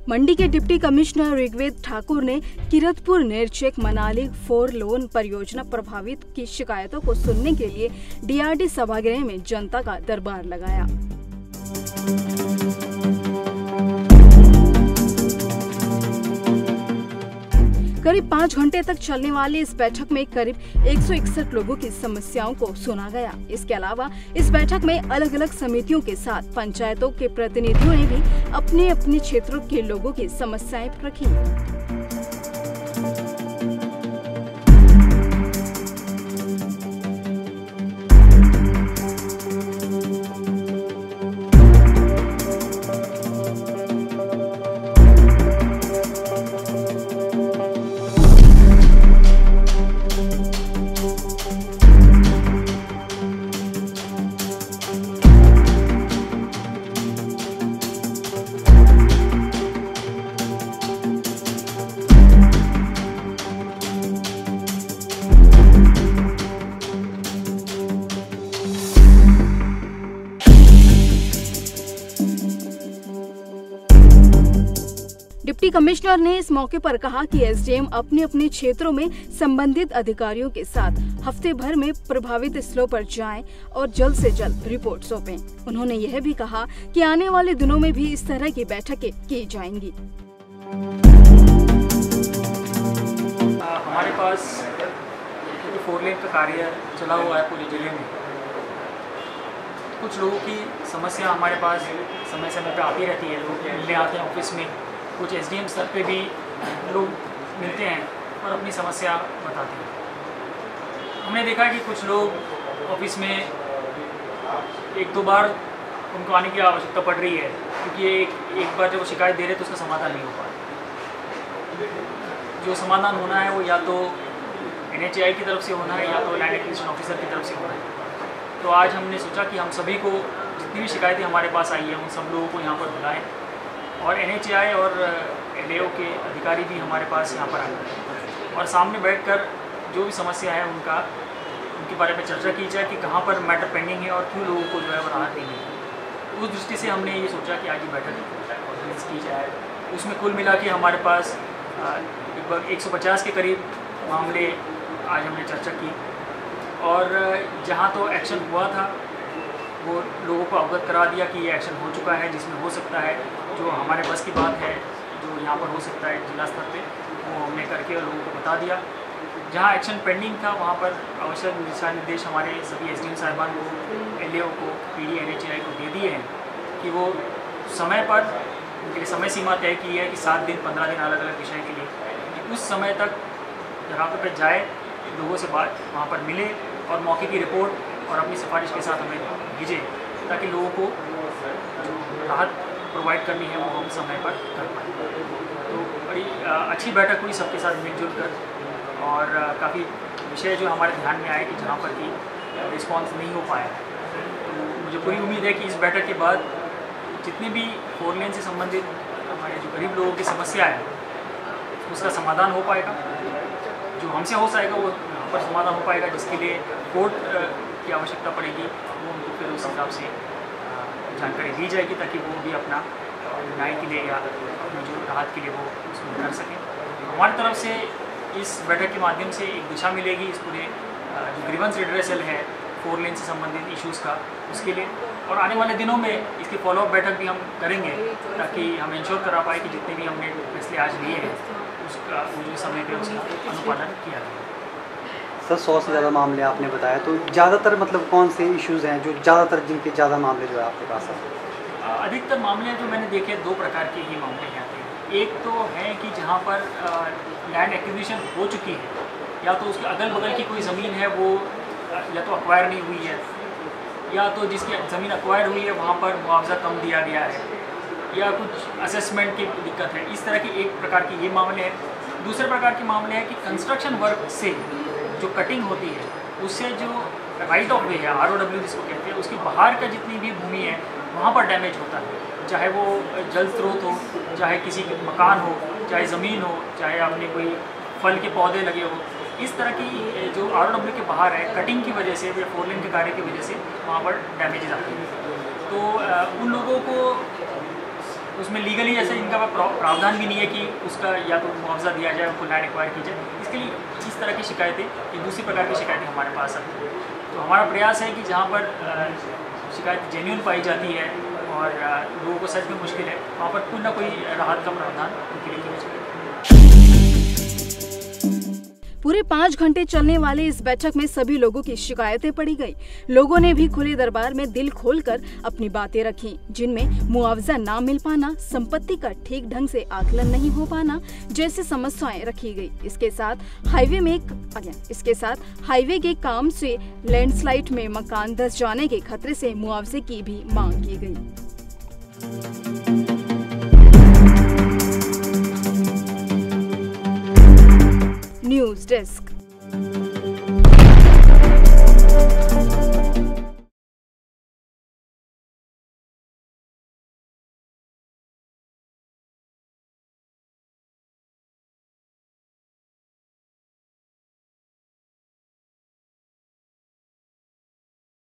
मंडी के deputy commissioner Rigved Thakur ने Kiratpur नेरचेक Manali 4 loan परियोजना प्रभावित की शिकायतों को सुनने के लिए डीआरडी सभागृह में जनता का दरबार लगाया। करीब 5 घंटे तक चलने वाली इस बैठक में करीब 161 लोगों की समस्याओं को सुना गया। इसके अलावा इस बैठक में अलग अलग समितियों के साथ पंचायतों के प्रतिनिधियों ने भी अपने अपने क्षेत्रों के लोगों की समस्याएं रखी। डिप्टी कमिश्नर ने इस मौके पर कहा कि एसडीएम अपने अपने क्षेत्रों में संबंधित अधिकारियों के साथ हफ्ते भर में प्रभावित स्थलों पर जाएं और जल्द से जल्द रिपोर्ट सौंपें। उन्होंने यह भी कहा कि आने वाले दिनों में भी इस तरह की बैठकें की जाएंगी। हमारे पास 4 लेन का कार्य चला हुआ है पूरे जिले में। कुछ लोगों की समस्या हमारे पास समय समय पर आती रहती है। लोग मिलने आते हैं ऑफिस में, कुछ एसडीएम स्तर पे भी लोग मिलते हैं और अपनी समस्या बताते हैं। हमने देखा कि कुछ लोग ऑफिस में 1-2 बार उनको आने की आवश्यकता पड़ रही है, क्योंकि एक बार जब वो शिकायत दे रहे तो उसका समाधान नहीं हो पाता। जो समाधान होना है वो या तो NHAI की तरफ से होना है या तो लैंड एक्विजिशन ऑफिसर की तरफ से होना है। तो आज हमने सोचा कि हम सभी को जितनी भी शिकायतें हमारे पास आई हैं उन सब लोगों को यहाँ पर बुलाएं और NHAI और LAO के अधिकारी भी हमारे पास यहाँ पर आए और सामने बैठकर जो भी समस्या है उनके बारे में चर्चा की जाए कि कहाँ पर मैटर पेंडिंग है और क्यों लोगों को जो है वो राहत देनी है। उस दृष्टि से हमने ये सोचा कि आज ये बैठक ऑर्गेनाइज की जाए। उसमें कुल मिला के हमारे पास लगभग 150 के करीब मामले आज हमने चर्चा की और जहाँ तो एक्शन हुआ था वो लोगों को अवगत करा दिया कि ये एक्शन हो चुका है, जिसमें हो सकता है जो हमारे बस की बात है, जो यहाँ पर हो सकता है जिला स्तर पे, वो हमने करके और लोगों को बता दिया। जहाँ एक्शन पेंडिंग था वहाँ पर आवश्यक दिशा निर्देश हमारे सभी एसडीएम साहिबान को, LAO को, PD NHAI को दे दिए हैं कि वो समय पर उनके लिए समय सीमा तय की है कि 7 दिन 15 दिन अलग अलग विषय के लिए, कि उस समय तक जगह पर जाए, लोगों से बात वहाँ पर मिले और मौके की रिपोर्ट और अपनी सिफारिश के साथ हमें भेजे, ताकि लोगों को जो राहत प्रोवाइड करनी है वो हम समय पर कर पाएँ। तो बड़ी अच्छी बैठक हुई सबके साथ मिलजुल कर और काफ़ी विषय जो हमारे ध्यान में आए कि जहाँ पर कि रिस्पांस नहीं हो पाया। तो मुझे पूरी उम्मीद है कि इस बैठक के बाद जितनी भी 4 लेन से संबंधित हमारे जो गरीब लोगों की समस्या है उसका समाधान हो पाएगा। जो हमसे हो सकेगा वो यहाँ पर समाधान हो पाएगा। जिसके लिए कोर्ट की आवश्यकता पड़ेगी वो उनको फिर उस हिसाब से जानकारी दी जाएगी, ताकि वो भी अपना न्याय के लिए या अपनी जो राहत के लिए वो उसमें कर सकें। हमारी तरफ से इस बैठक के माध्यम से एक दिशा मिलेगी इस पूरे जो ग्रीवेंस रिड्रेसल है 4 लेन से संबंधित इश्यूज़ का, उसके लिए। और आने वाले दिनों में इसकी फॉलोअप बैठक भी हम करेंगे, ताकि हम इंश्योर करा पाए कि जितने भी हमने फैसले आज लिए हैं उसका मुझे समय पर उसका अनुपालन किया गया। सर 100 से ज़्यादा मामले आपने बताया, तो ज़्यादातर मतलब कौन से इश्यूज़ हैं जो ज़्यादातर जिनके ज़्यादा मामले जो है आपके पास हैं? अधिकतर मामले जो मैंने देखे 2 प्रकार के ही मामले हैं। एक तो है कि जहाँ पर लैंड एक्विजिशन हो चुकी है, या तो उसके अगल बगल की कोई ज़मीन है वो या तो अक्वायर नहीं हुई है, या तो जिसकी ज़मीन अक्वायर हुई है वहाँ पर मुआवजा कम दिया गया है, या कुछ असेसमेंट की दिक्कत है। इस तरह की एक प्रकार के ये मामले हैं। दूसरे प्रकार के मामले हैं कि कंस्ट्रक्शन वर्क से जो कटिंग होती है उससे जो राइट ऑफ वे है, ROW जिसको कहते हैं, उसके बाहर का जितनी भी भूमि है वहाँ पर डैमेज होता है, चाहे वो जल स्रोत हो, चाहे किसी के मकान हो, चाहे ज़मीन हो, चाहे आपने कोई फल के पौधे लगे हो। इस तरह की जो ROW के बाहर है कटिंग की वजह से, 4 लेन के कार्य की वजह से वहाँ पर डैमेजेस आते हैं। तो उन लोगों को उसमें लीगली जैसे इनका प्रावधान भी नहीं है कि उसका या तो मुआवजा दिया जाए, उनको लैंड एक्वायर की जाए। इसके लिए इस तरह की शिकायतें, ये दूसरी प्रकार की शिकायतें हमारे पास आती हैं। तो हमारा प्रयास है कि जहाँ पर शिकायत जेन्युइन पाई जाती है और लोगों को सच में मुश्किल है, वहाँ पर कोई ना कोई राहत का प्रावधान उनके लिए किया जाए। पूरे 5 घंटे चलने वाले इस बैठक में सभी लोगों की शिकायतें पड़ी गई। लोगों ने भी खुले दरबार में दिल खोलकर अपनी बातें रखी, जिनमें मुआवजा ना मिल पाना, संपत्ति का ठीक ढंग से आकलन नहीं हो पाना जैसी समस्याएं रखी गई। इसके साथ हाईवे के काम से लैंडस्लाइड में मकान धंस जाने के खतरे से मुआवजे की भी मांग की गई। News desk.